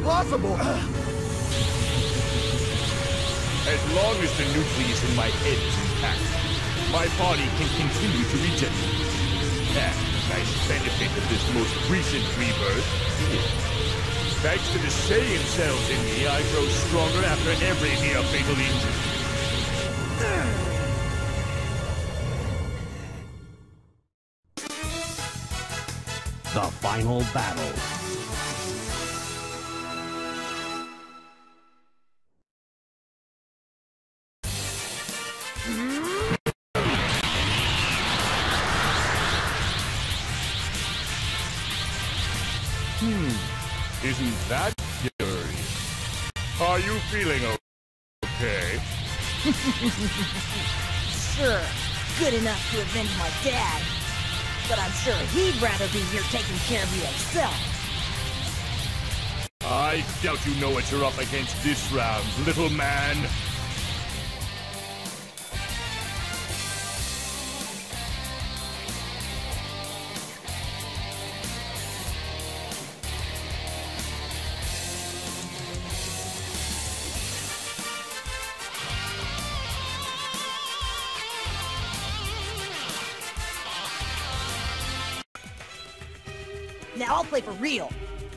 impossible! As long as the nucleus in my head is intact, my body can continue to regenerate. And nice benefit of this most recent rebirth is, thanks to the Saiyan cells in me, I grow stronger after every near-fatal injury. The final battle. Isn't that curious? Are you feeling okay? Sure, good enough to avenge my dad. But I'm sure he'd rather be here taking care of you himself. I doubt you know what you're up against this round, little man. Now I'll play for real.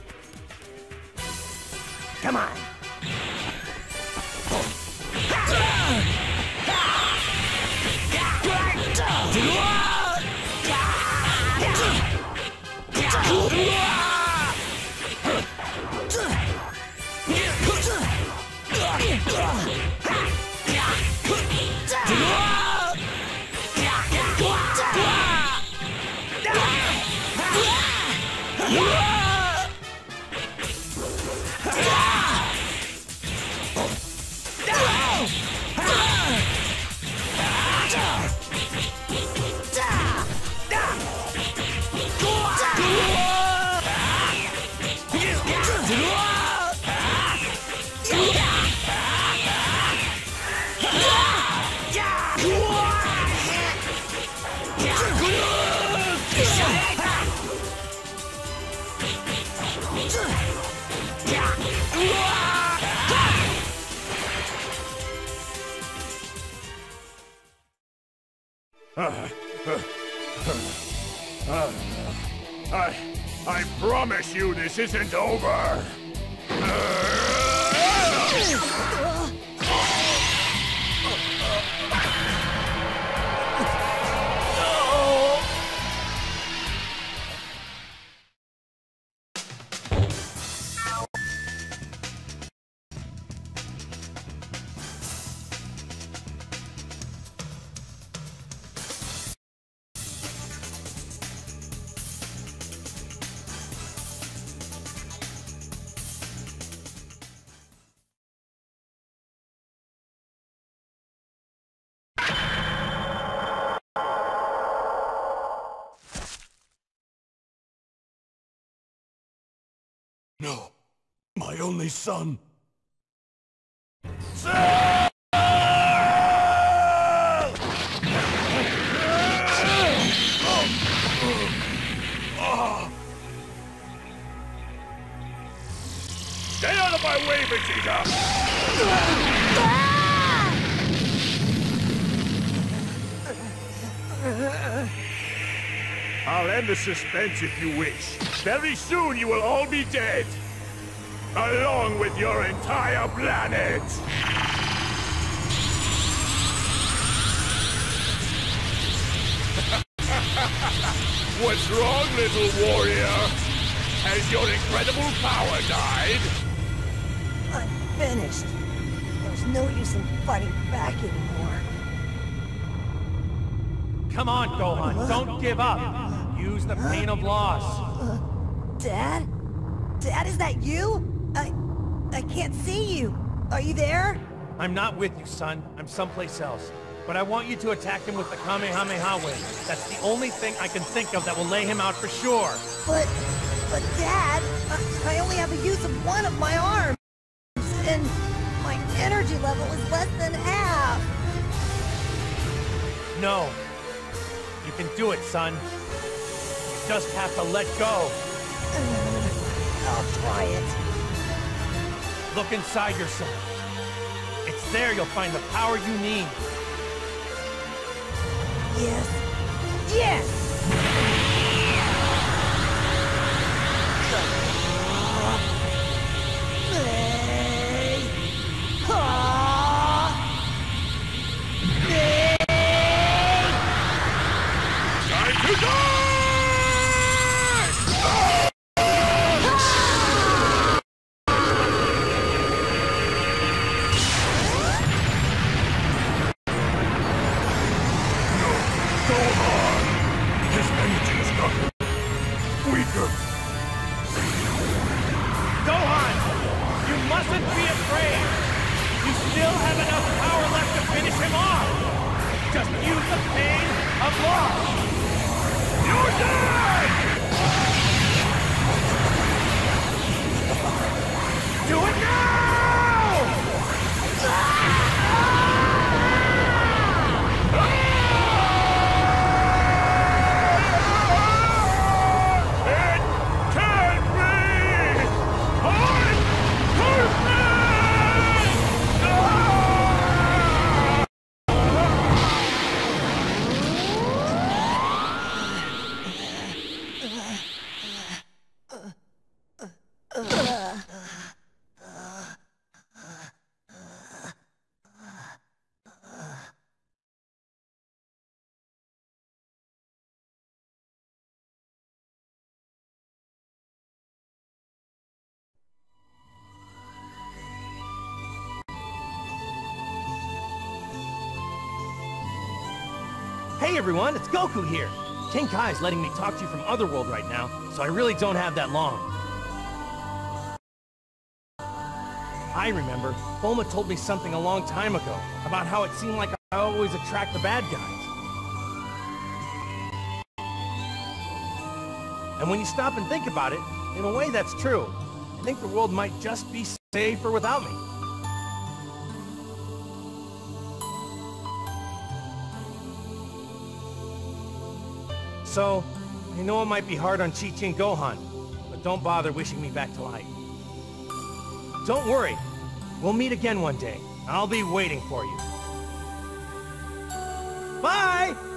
Come on. I promise you this isn't over! No, my only son. Stay out of my way, Vegeta! I'll end the suspense if you wish. Very soon you will all be dead. Along with your entire planet! What's wrong, little warrior? Has your incredible power died? I'm finished. There's no use in fighting back anymore. Come on, Gohan, don't give up. Use the pain of loss. Dad? Dad, is that you? I can't see you. Are you there? I'm not with you, son. I'm someplace else. But I want you to attack him with the Kamehameha wave. That's the only thing I can think of that will lay him out for sure. But Dad, I only have a use of one of my arms. And my energy level is less than half. No. You can do it, son. You just have to let go. I'll try it. Look inside yourself. It's there you'll find the power you need. Yes. Yes! Time to die! His energy has gotten weaker. Gohan! You mustn't be afraid! You still have enough power left to finish him off! Just use the pain of loss! You're dead! Do it now! It can't be! I'm perfect! Hey everyone, it's Goku here! King Kai's letting me talk to you from Otherworld right now, so I really don't have that long. I remember, Bulma told me something a long time ago, about how it seemed like I always attract the bad guys. And when you stop and think about it, in a way that's true. I think the world might just be safer without me. So, I know it might be hard on Chi-Chi and Gohan, but don't bother wishing me back to life. Don't worry, we'll meet again one day. I'll be waiting for you. Bye!